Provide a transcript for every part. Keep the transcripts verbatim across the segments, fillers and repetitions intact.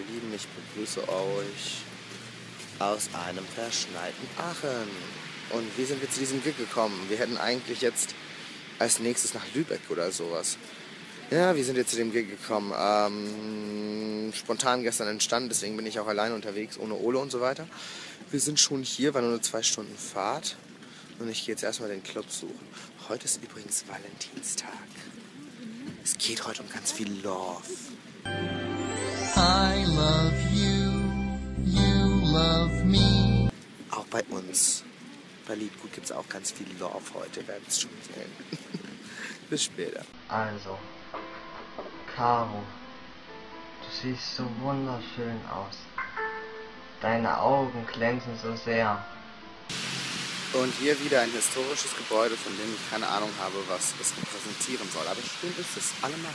Lieben, ich begrüße euch aus einem verschneiten Aachen. Und wie sind wir zu diesem Gig gekommen? Wir hätten eigentlich jetzt als nächstes nach Lübeck oder sowas. Ja, wie sind wir zu dem Gig gekommen? Ähm, spontan gestern entstanden, deswegen bin ich auch alleine unterwegs, ohne Ole und so weiter. Wir sind schon hier, war nur eine zwei Stunden Fahrt. Und ich gehe jetzt erstmal den Club suchen. Heute ist übrigens Valentinstag. Es geht heute um ganz viel Love. I love you, you love me. Auch bei uns, bei Liedgut, gibt es auch ganz viel Love heute, wir werden es schon sehen. Bis später. Also, Caro, du siehst so wunderschön aus. Deine Augen glänzen so sehr. Und hier wieder ein historisches Gebäude, von dem ich keine Ahnung habe, was es repräsentieren soll. Aber schön ist es, allemal.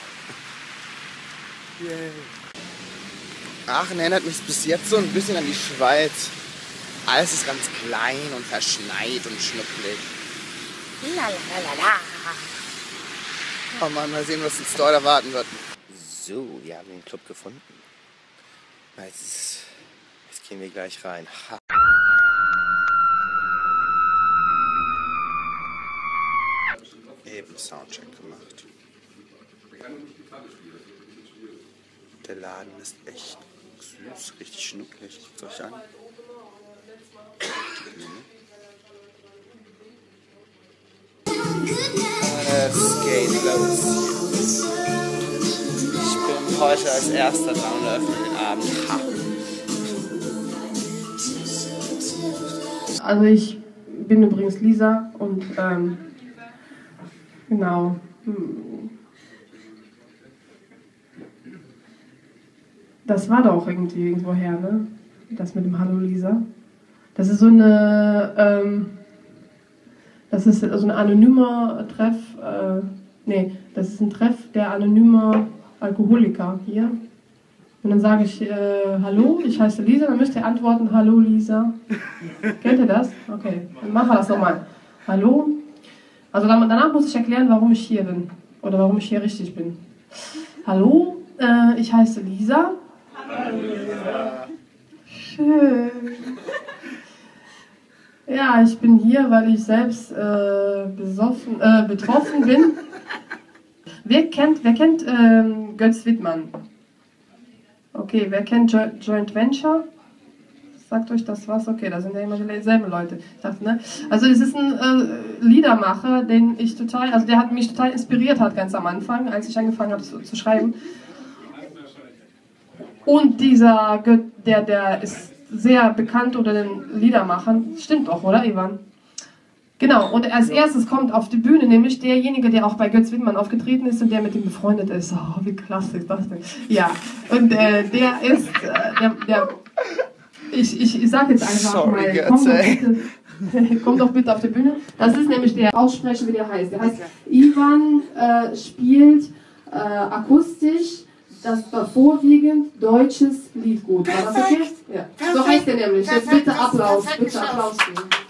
Yay. Aachen erinnert mich bis jetzt so ein bisschen an die Schweiz. Alles ist ganz klein und verschneit und schnucklig. Lalalala. Oh Mann, mal sehen, was uns dort erwarten wird. So, wir haben den Club gefunden. Jetzt, jetzt gehen wir gleich rein. Ha. Eben Soundcheck gemacht. Der Laden ist echt süß, richtig schnucklig. Guckt euch an. Es geht los. Ich bin heute als erster dran und eröffne den Abend. Ha. Also ich bin übrigens Lisa und ähm, genau. Das war doch irgendwie irgendwoher, ne? Das mit dem Hallo Lisa. Das ist so eine, ähm, das ist so ein anonymer Treff, äh, nee, das ist ein Treff der anonymer Alkoholiker hier. Und dann sage ich, äh, hallo, ich heiße Lisa, dann müsst ihr antworten, hallo Lisa. Kennt ihr das? Okay, dann machen wir das nochmal. Hallo. Also danach muss ich erklären, warum ich hier bin. Oder warum ich hier richtig bin. Hallo, äh, ich heiße Lisa. Hallo Lisa. Schön. Ja, ich bin hier, weil ich selbst äh, besoffen, äh, betroffen bin. Wer kennt, wer kennt ähm, Götz Wittmann? Okay, wer kennt jo Joint Venture? Sagt euch das was? Okay, da sind ja immer dieselben Leute. Ich dachte, ne? Also es ist ein äh, Liedermacher, den ich total, also der hat mich total inspiriert hat ganz am Anfang, als ich angefangen habe zu, zu schreiben. Und dieser Götz, der, der ist sehr bekannt unter den Liedermachern. Stimmt doch, oder Ivan? Genau, und als erstes kommt auf die Bühne nämlich derjenige, der auch bei Götz Wittmann aufgetreten ist und der mit ihm befreundet ist. Oh, wie klasse ist das denn? Ja, und äh, der ist, äh, der, der, ich, ich, ich sag jetzt einfach Sorry, mal, komm doch, bitte, komm doch bitte auf die Bühne. Das ist nämlich der Aussprecher, wie der heißt. Der heißt Ivan, äh, spielt äh, akustisch. Das war vorwiegend deutsches Liedgut. War das okay? Ja. So heißt der nämlich. Jetzt bitte Applaus. Bitte Applaus geben.